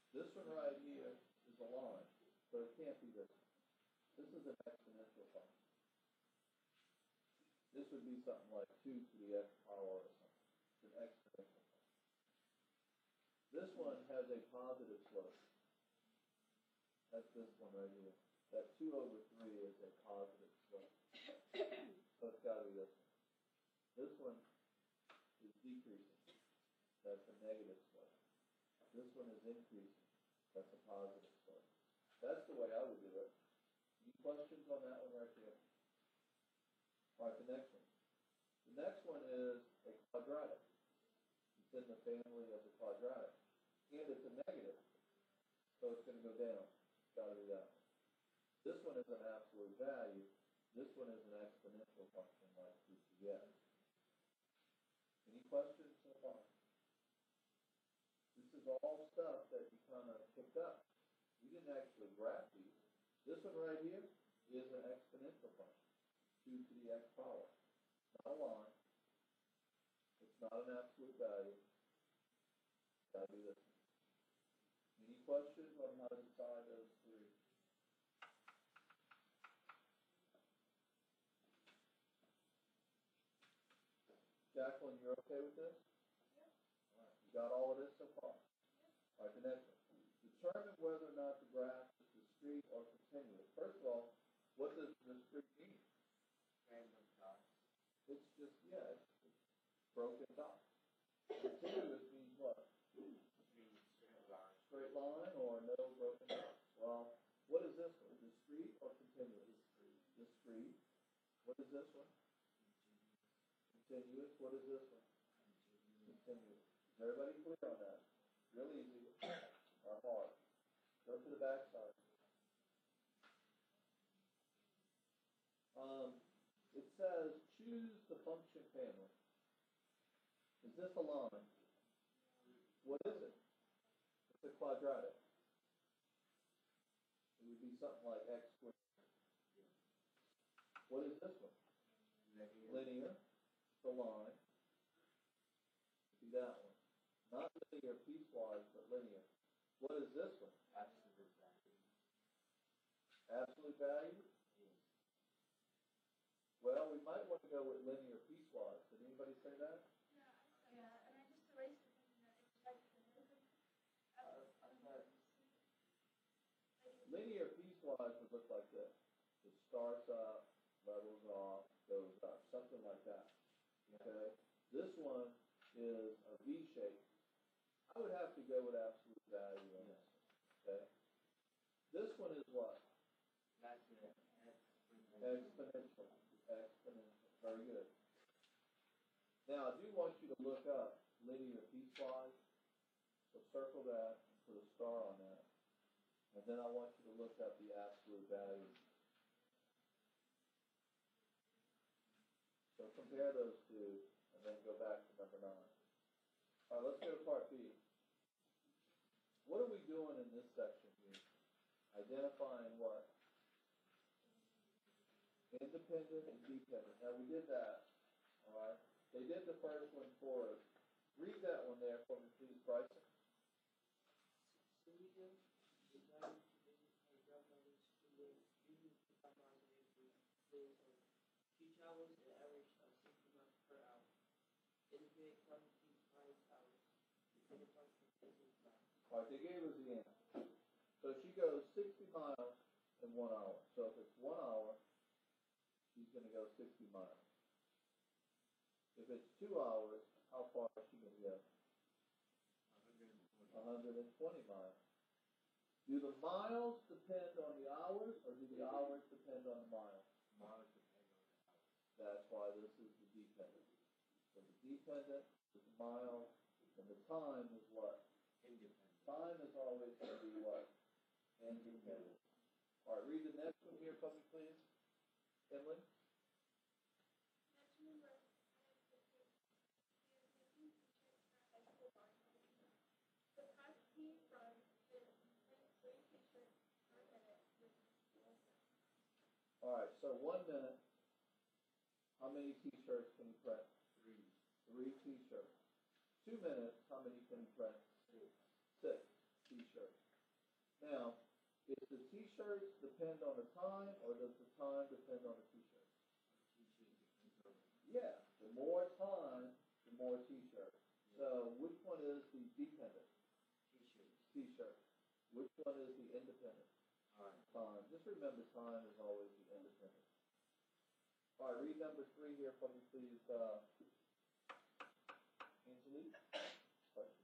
This one right here is a line, so it can't be this one. This is an exponential function. This would be something like 2 to the x power or something. It's an exponential function. This one has a positive slope. That's this one right here. That 2 over 3 is a positive slope. So it's got to be this one. This one is decreasing. That's a negative slope. This one is increasing. That's a positive slope. That's the way I would do it. Any questions on that one right there? All right, the next one. The next one is a quadratic. It's in the family of the quadratic. And it's a negative. So it's going to go down. It's got to be that one. This one is an absolute value. This one is an exponential function like 2 to the x. Any questions so far? This is all stuff that you kind of picked up. We didn't actually graph these. This one right here is an exponential function, 2 to the x power. It's not a line. It's not an absolute value. It's got to be this one. Any questions on how to decide those three? Jacqueline, you're okay with this? Yeah. All right. You got all of this so far? Yeah. All right, the next one. Determine whether or not the graph is discrete or continuous. First of all, what does discrete mean? Random dots. It's just, yeah, it's broken dots. Continuous means what? Straight line or no broken dots. Well, what is this one? Discrete or continuous? Discrete. What is this one? Continuous. What is this one? Continuous. Is everybody clear on that? Real easy or hard? Go to the back side. It says choose the function family. Is this a line? What is it? It's a quadratic. It would be something like x squared. What is this one? Linear. It's a line. See that one. Not linear piecewise, but linear. What is this one? Absolute value. Absolute value? Yes. Well, we might want to go with linear piecewise. Did anybody say that? Yeah, and I just erased it and expected it. Linear piecewise would look like this. It starts up, levels off, goes up, something like that. Okay? This one is a V shape. I would have to go with absolute value on this. Okay? This one is what? That's it. Exponential. Exponential. Very good. Now, I do want you to look up linear piecewise. So circle that and put a star on that. And then I want you to look up the absolute value. So compare those two and then go back to number 9. All right, let's go to part B. What are we doing in this section here? Identifying what? Independent and dependent. Now, we did that. All right. They did the first one for us. Read that one there for me, please, Bryson. So we do the value to visit our grandmothers who live usually 5 miles away from Minnesota. She travels an average of 60 miles per hour. Independent quantity 5 hours. Dependent quantity is 5. All right, they gave us the answer. So she goes 60 miles in 1 hour. So if it's 1 hour, she's going to go 60 miles. If it's 2 hours, how far is she going to go? 120 miles. Do the miles depend on the hours, or do the hours depend on the miles? Miles depend on the hours. That's why this is the dependent. So the dependent is the miles, and the time is what? Independent. Time is always going to be what? Independent. All right, read the next one here for me, please. Emily? Let's remember. The past he runs is 3 t-shirts per minute. All right, so 1 minute, how many t-shirts can you print? 3 t-shirts. 2 minutes, how many can you print? 6 t-shirts. t-shirts. Now, does the t-shirts depend on the time, or does the time depend on the t-shirts? Yeah, the more time, the more t-shirts. So which one is the dependent? T-shirt. Which one is the independent? Time. Just remember, time is always the independent. All right, read number 3 here for me, please, Angelique. Question.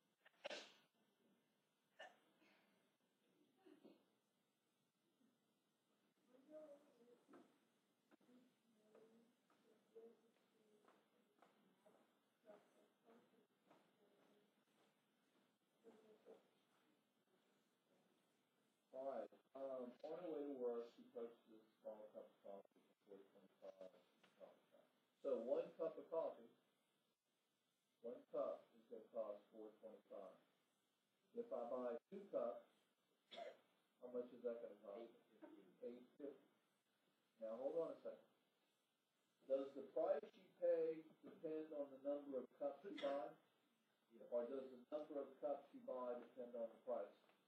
All right. On her way to work, she purchased a small cup of coffee for $4.25. So 1 cup of coffee, 1 cup is going to cost $4.25. If I buy 2 cups, how much is that going to cost? $8.50. Now hold on a second. Does the price you pay depend on the number of cups you buy, or does the number of cups you buy depend on the price?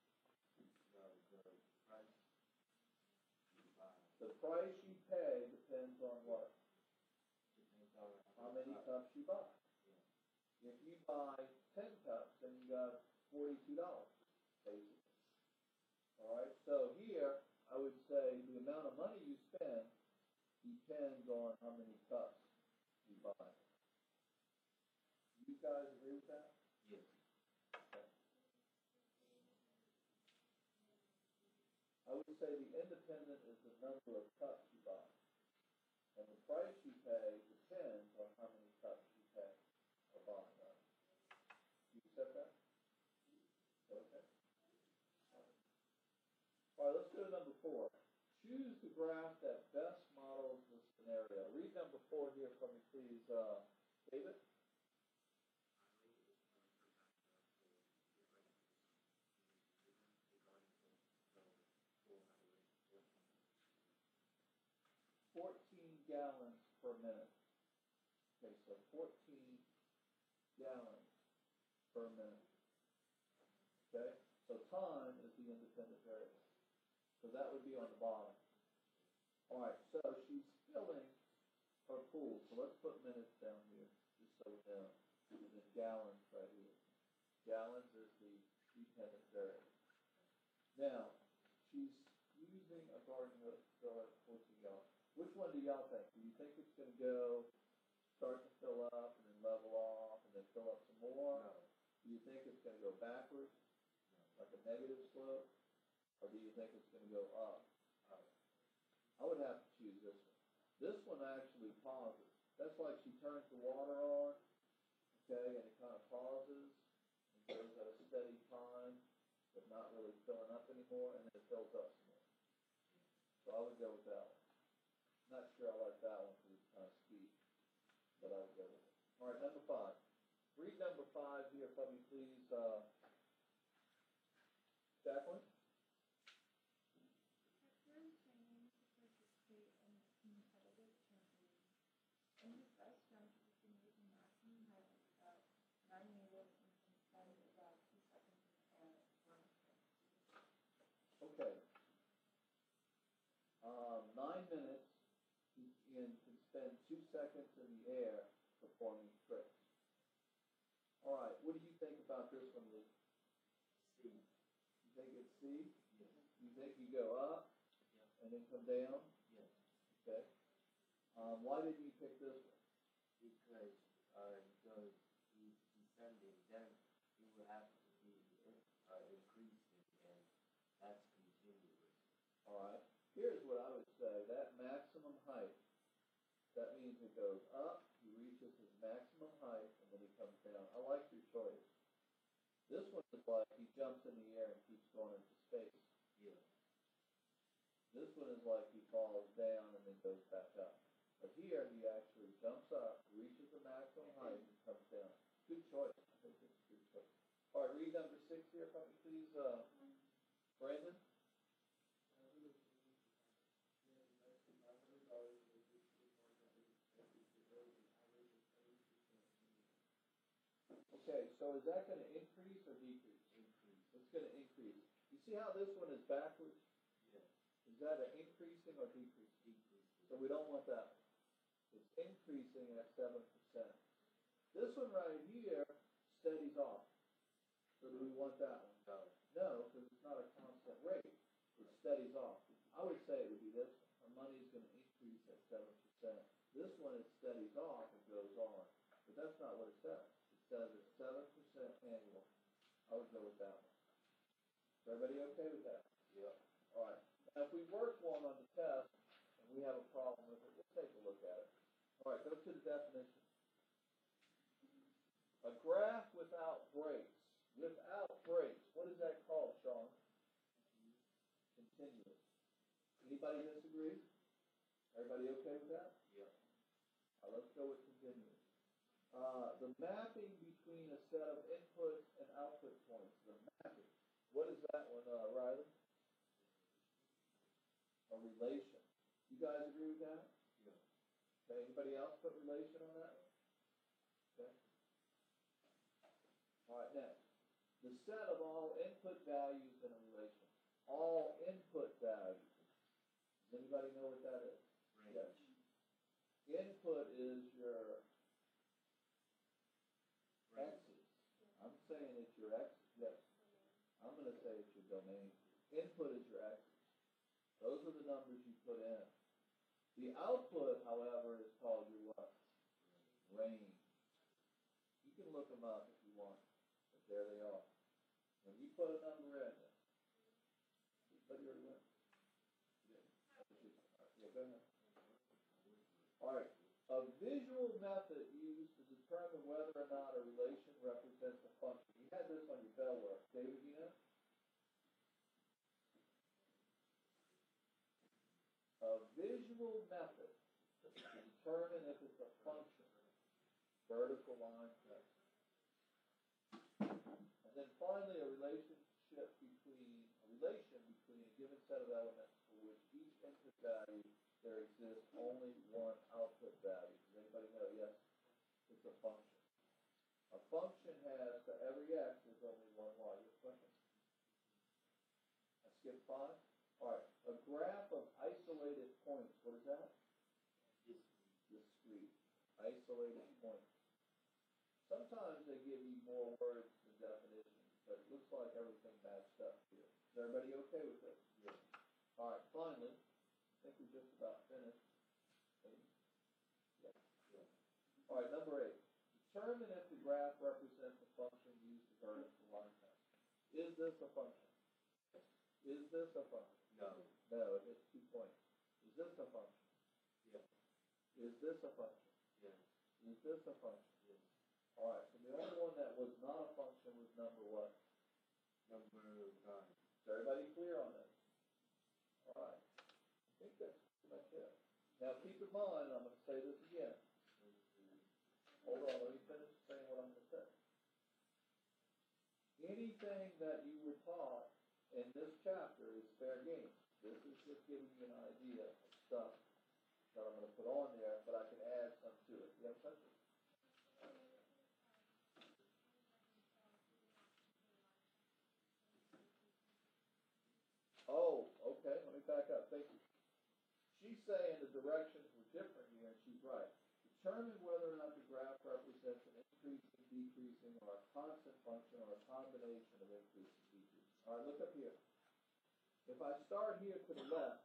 The price you pay depends on what? How many cups you buy. If you buy 10 cups, then you got $42, basically. All right, so here I would say the amount of money you spend depends on how many cups you buy. You guys agree with that? Yes. Okay. I would say the independent is the number of cups you buy. And the price you pay depends on how many cups you pay or buy. You accept that? Okay. All right, let's go to number 4. Choose the graph that best models the scenario. Read number 4 here for me, please, David. Gallons per minute. Okay, so 14 gallons per minute. Okay, so time is the independent variable. So that would be on the bottom. All right, so she's filling her pool. So let's put minutes down here, just so we know. And then gallons right here. Gallons is the dependent variable. Now, she's using a garden hose to fill it 14 gallons. Which one do y'all think? Do you think it's going to go start to fill up and then level off and then fill up some more? No. Do you think it's going to go backwards, like a negative slope? Or do you think it's going to go up? I would have to choose this one. This one actually pauses. That's like she turns the water on, okay, and it kind of pauses and goes at a steady time, but not really filling up anymore, and then it fills up some more. So I would go with that one. Not sure I like that one because it's kind of steep, but I would go with it. All right, number 5. Read number 5 here for me, please, Jacqueline. After training to participate in competitive trampoline, in his best jump he can reach a maximum height of about 9 meters and can spend about 2 seconds in the air performing tricks. Okay. 9 minutes. And can spend 2 seconds in the air performing tricks. All right, what do you think about this one, Lee? C. You think it's C? Yes. You think you go up and then come down? Yes. Okay. Why did you pick this one? Because he's descending, then he will have to be increasing, and that's continuous. All right. Here's what I would say. That maximum height, that means it goes up, he reaches his maximum height, and then he comes down. I like your choice. This one is like he jumps in the air and keeps going into space. Yeah. This one is like he falls down and then goes back up. But here he actually jumps up, reaches the maximum height, and comes down. Good choice. I think it's a good choice. All right, read number 6 here for me, please, Brandon. Okay, so is that going to increase or decrease? Increase. It's gonna increase. You see how this one is backwards? Yes. Is that an increasing or decreasing? Decreasing. So we don't want that. It's increasing at 7%. This one right here steadies off. So do we want that one? No. No, because it's not a constant rate. It steadies off. I would say it would be this one. Our money is gonna increase at 7%. This one, it steadies off and goes on. But that's not what it says. It says it's 7% annual. I would go with that one. Is everybody okay with that? Yep. All right. Now, if we work one on the test and we have a problem with it, we'll take a look at it. All right, go to the definition. A graph without breaks. Without breaks. What is that called, Sean? Continuous. Anybody disagree? Everybody okay with that? Yep. Let's go with continuous. The mapping between a set of input and output points. The mapping. What is that one, Riley? A relation. You guys agree with that? Yep. Okay, anybody else put relation on that one? Okay. All right, next. The set of all input values in a relation. All input values. Does anybody know what that is? Range. Yes. Input is your X's. I'm saying it's your X's. Yes. I'm going to say it's your domain. Input is your X's. Those are the numbers you put in. The output, however, is called your what? Range. You can look them up if you want, but there they are. When you put a number in there, anybody already went? Yeah, go ahead. All right. A visual method used to determine whether or not a relation represents a function. You had this on your bell work. David, you know? A visual method to determine if it's a function. Vertical line text. And then finally a relation between a given set of elements for which each input value there exists only one output value. Does anybody know? Yes, it's a function. A function has, for every x, there's only one y. Your question? I skipped 5? All right. A graph of isolated points. What is that? Discrete. Isolated points. Sometimes they give you more words than definitions, but it looks like everything matched up here. Is everybody okay with this? Yes. All right. Finally, I think we just about finished. Yeah. All right, number 8. Determine if the graph represents a function used to vertical line test. Is this a function? Is this a function? No. No, it hits 2 points. Is this a function? Yes. Is this a function? Yes. Is this a function? Yes. All right, so the only one that was not a function was number what? Number 9. Is everybody clear on this? All right. I think that's pretty much it. Now keep in mind, I'm going to say this again. Hold on, let me finish saying what I'm going to say. Anything that you were taught in this chapter is fair game. This is just giving you an idea of stuff that I'm going to put on there, but I can add some to it. You have questions? Oh, okay, let me back up. Thank you. She's saying the directions were different here, and she's right. Determine whether or not the graph represents an increasing, decreasing, or a constant function, or a combination of increasing, decreasing. All right, look up here. If I start here to the left,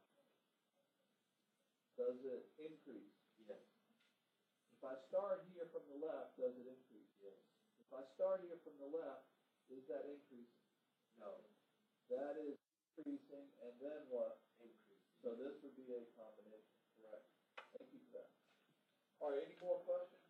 does it increase? Yes. If I start here from the left, does it increase? Yes. If I start here from the left, is that increasing? No. That is increasing, and then what? Increasing. So this would be a combination, correct? Thank you for that. All right, any more questions?